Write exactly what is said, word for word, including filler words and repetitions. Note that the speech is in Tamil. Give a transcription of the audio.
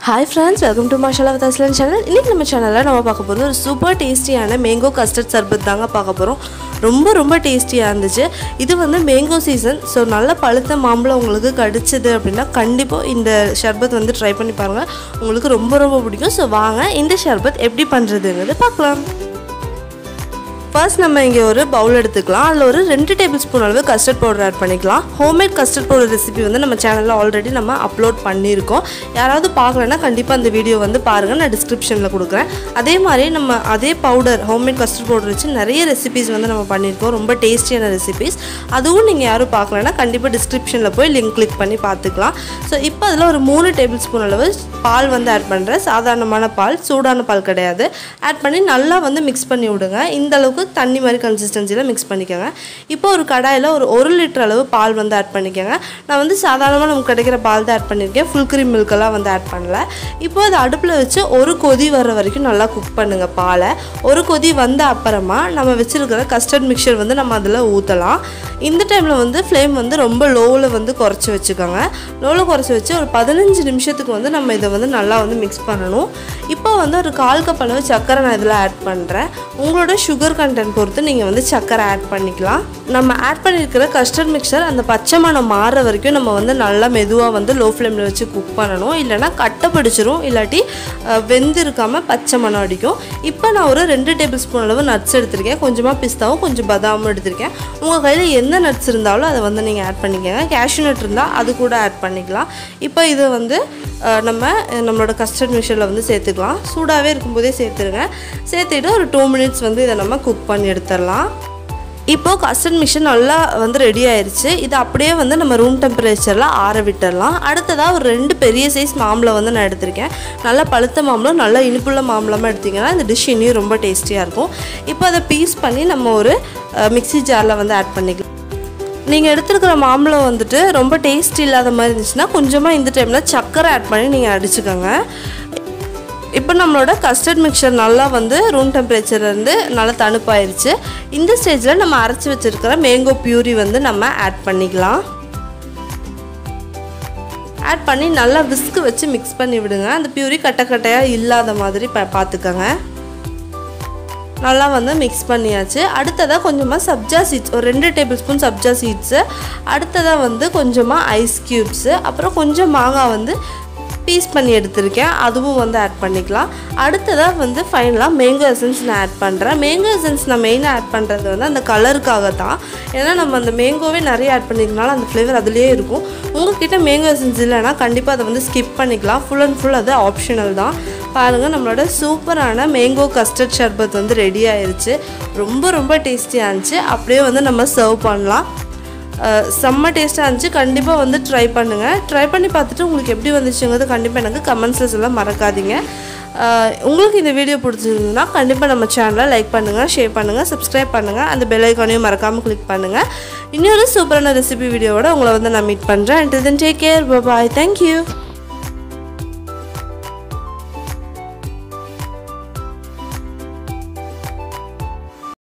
Hi friends, welcome to Mashallah with Aslan channel. இன்னைக்கு நம்ம சேனல்ல நம்ம பார்க்க போறது ஒரு சூப்பர் டேஸ்டியான மேங்கோ கஸ்டர்ட் சர்பத் தாங்க பார்க்க போறோம். ரொம்ப ரொம்ப டேஸ்டியா இருந்துச்சு. இது வந்து மேங்கோ சீசன். சோ நல்ல பழுத்த மாம்பழம் உங்களுக்கு கிடைச்சது அப்படினா கண்டிப்பா இந்த சர்பத் வந்து ட்ரை பண்ணி பாருங்க. உங்களுக்கு ரொம்ப ரொம்ப பிடிக்கும். சோ வாங்க இந்த சர்பத் எப்படி பண்றதுங்கறத பார்க்கலாம். First நம்ம இங்க ஒரு பவுல் எடுத்துக்கலாம். அதுல ஒரு two tablespoon அளவு கஸ்டர்ட் பவுடர் ஆட் பண்ணிக்கலாம். ஹோம்மேட் கஸ்டர்ட் பவுடர் ரெசிபி வந்து நம்ம சேனல்ல ஆல்ரெடி நம்ம அப்லோட் பண்ணியிருக்கோம். யாராவது பார்க்கலனா கண்டிப்பா அந்த வீடியோ வந்து பாருங்க. நான் டிஸ்கிரிப்ஷன்ல கொடுக்கிறேன். அதே மாதிரி நம்ம அதே பவுடர் ஹோம்மேட் கஸ்டர்ட் பவுடர் வச்சு நிறைய ரெசிபீஸ் வந்து நம்ம பண்ணியிருக்கோம். ரொம்ப டேஸ்டியான ரெசிபீஸ். அதுவும் நீங்க யாரும் பார்க்கலனா கண்டிப்பா டிஸ்கிரிப்ஷன்ல போய் லிங்க் கிளிக் பண்ணி பார்த்துக்கலாம். சோ இப்போ அதுல ஒரு three tablespoon அளவு பால் வந்து ஆட் பண்றேன். சாதாரணமான பால், சூடான பால் கிடையாது. ஆட் பண்ணி நல்லா வந்து mix பண்ணி விடுங்க. இந்த அளவுக்கு தண்ணி மாதிரி கன்சிஸ்டன்சில mix பண்ணிக்கங்க. இப்போ ஒரு கடாயில ஒரு one லிட்டர் அளவு பால் வந்து ஆட் பண்ணிக்கங்க. நான் வந்து சாதாரணமா நமக்கு கிடைக்கிற பால் தான் ஆட் பண்ணிருக்கேன். full cream milk எல்லாம் வந்து ஆட் பண்ணல. இப்போ அது அடுப்புல வச்சு ஒரு கொதி வர வரைக்கும் நல்லா குக் பண்ணுங்க பாலை. ஒரு கொதி வந்த அப்புறமா நம்ம வெச்சிருக்கிற கஸ்டர்ட் மிக்சர் வந்து நம்ம அதுல ஊத்தலாம். இந்த டைம்ல வந்து flame வந்து ரொம்ப லோல வந்து குறைச்சு வெச்சுக்கோங்க. லோல குறைச்சு வச்சு ஒரு பதினைந்து நிமிஷத்துக்கு வந்து நம்ம இத வந்து நல்லா வந்து mix பண்ணனும். இப்போ வந்து ஒரு கால் கப் அளவு சக்கரை நான் இதல ஆட் பண்றேன். உங்களோட sugar content பொறுத்து நீங்க வந்து சக்கரை ஆட் பண்ணிக்கலாம். நம்ம ஆட் பண்ணிருக்கிற கஸ்டர்ட் மிக்சர் அந்த பச்சை மணம் மாற வரைக்கும் நம்ம வந்து நல்லா மெதுவா வந்து லோ ஃப்ளேம்ல வச்சு குக் பண்ணனும். இல்லனா கட்ட பிடிச்சிரும். இல்லாட்டி வெந்திருக்காம பச்சை மணம் அடிக்கும். இப்போ நான் ஒரு two tablespoon அளவு நட்ஸ் எடுத்துர்க்கேன். கொஞ்சமா பிஸ்தாவும் கொஞ்சம் பாதாமும் எடுத்துர்க்கேன். உங்க கையில எந்த நட்ஸ் இருந்தாலும் அத வந்து நீங்க ஆட் பண்ணிக்கங்க. கேஷ்யூ நட் இருந்தா அது கூட ஆட் பண்ணிக்கலாம். இப்போ இத வந்து நம்ம நம்மளோட கஸ்டர்ட் மிக்சர்ல வந்து சேர்த்துக்கலாம். சூடாவே இருக்கும்போதே சேர்த்துருங்க. சேர்த்துட்டு ஒரு two minutes வந்து இத நம்ம குக் பண்ணி எடுத்துறலாம். இப்போ கஸ்டர்ட் மிக்சர் நல்லா வந்து ரெடி ஆயிருச்சு. இது அப்படியே வந்து நம்ம ரூம் டெம்பரேச்சர்ல ஆற விட்டுறலாம். அடுத்ததா ஒரு ரெண்டு பெரிய சைஸ் மாம்பழம் வந்து நான் எடுத்துர்க்கேன். நல்ல பழுத்த மாம்பழம், நல்ல இனிப்புள்ள மாம்பழமா எடுத்தீங்கன்னா இந்த டிஷ் இன்னும் ரொம்ப டேஸ்டியா இருக்கும். இப்போ அத பீஸ் பண்ணி நம்ம ஒரு மிக்ஸி ஜார்ல வந்து ஆட் பண்ணிக்கலாம். நீங்க எடுத்துக்கிற மாம்பழம் வந்துட்டு ரொம்ப டேஸ்ட் இல்லாத மாதிரி இருந்துச்சுனா கொஞ்சமா இந்த டைம்ல சக்கரை ஆட் பண்ணி நீங்க அடிச்சுக்கங்க. இப்போ நம்மளோட கஸ்டர்ட் மிக்சர் நல்லா வந்து ரூம் டெம்பரேச்சர்ல இருந்து நல்லா தணுப்பாயிருச்சு. இந்த ஸ்டேஜ்ல நம்ம அரைச்சு வச்சிருக்கிற மேங்கோ பியூரி வந்து நம்ம ஆட் பண்ணிக்கலாம். ஆட் பண்ணி நல்லா விஸ்க் வச்சு mix பண்ணி விடுங்க. அந்த பியூரி கட்ட கட்டையா இல்லாத மாதிரி பாத்துக்கங்க. நல்லா வந்து mix பண்ணியாச்சு. அடுத்ததா கொஞ்சமா சப்ஜா சீட்ஸ் ஒரு two tablespoon சப்ஜா சீட்ஸ், அடுத்ததா வந்து கொஞ்சமா ஐஸ் கியூப்ஸ், அப்புறம் கொஞ்சம் மாங்காய் வந்து பீஸ் பண்ணி எடுத்துர்க்கேன். அதுவும் வந்து ஆட் பண்ணிக்கலாம். அடுத்ததா வந்து ஃபைனலா மேங்கோ எசன்ஸ் நான் ஆட் பண்றேன். மேங்கோ எசன்ஸ் நான் மெயினா ஆட் பண்றது வந்து அந்த கலருக்காக தான். ஏன்னா நம்ம அந்த மேங்கோவே நிறைய ஆட் பண்ணிக்கனால அந்த ஃப்ளேவர் அதுலயே இருக்கும். உங்ககிட்ட மேங்கோ எசன்ஸ் இல்லனா கண்டிப்பா அத வந்து ஸ்கிப் பண்ணிக்கலாம். ஃபுல் அண்ட் ஃபுல் அது ஆப்ஷனல் தான். பாருங்க நம்மளோட சூப்பரான மேங்கோ கஸ்டர்ட் சர்பத் வந்து ரெடி ஆயிருச்சு. ரொம்ப ரொம்ப டேஸ்டியா இருந்துச்சு. அப்படியே வந்து நம்ம சர்வ் பண்ணலாம். செம்ம டேஸ்டா இருந்துச்சு. கண்டிப்பா வந்து ட்ரை பண்ணுங்க. ட்ரை பண்ணி பார்த்துட்டு உங்களுக்கு எப்படி வந்துச்சுங்கிறது கண்டிப்பா எனக்கு கமெண்ட்ஸ்ல சொல்ல மறக்காதீங்க. உங்களுக்கு இந்த வீடியோ பிடிச்சிருந்தா கண்டிப்பா நம்ம சேனலை லைக் பண்ணுங்க, ஷேர் பண்ணுங்க, சப்ஸ்கிரைப் பண்ணுங்க. அந்த பெல் ஐகானையும் மறக்காம கிளிக் பண்ணுங்க. இன்னொரு சூப்பரான ரெசிபி வீடியோவோட உங்களை வந்து நான் மீட் பண்றேன். Until then, take care. Bye bye. Thank you.